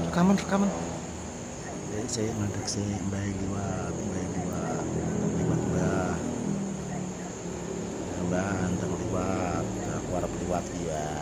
rekaman. Saya ngadek si Mbah liwat Mbah anteng liwat aku arep liwat ya.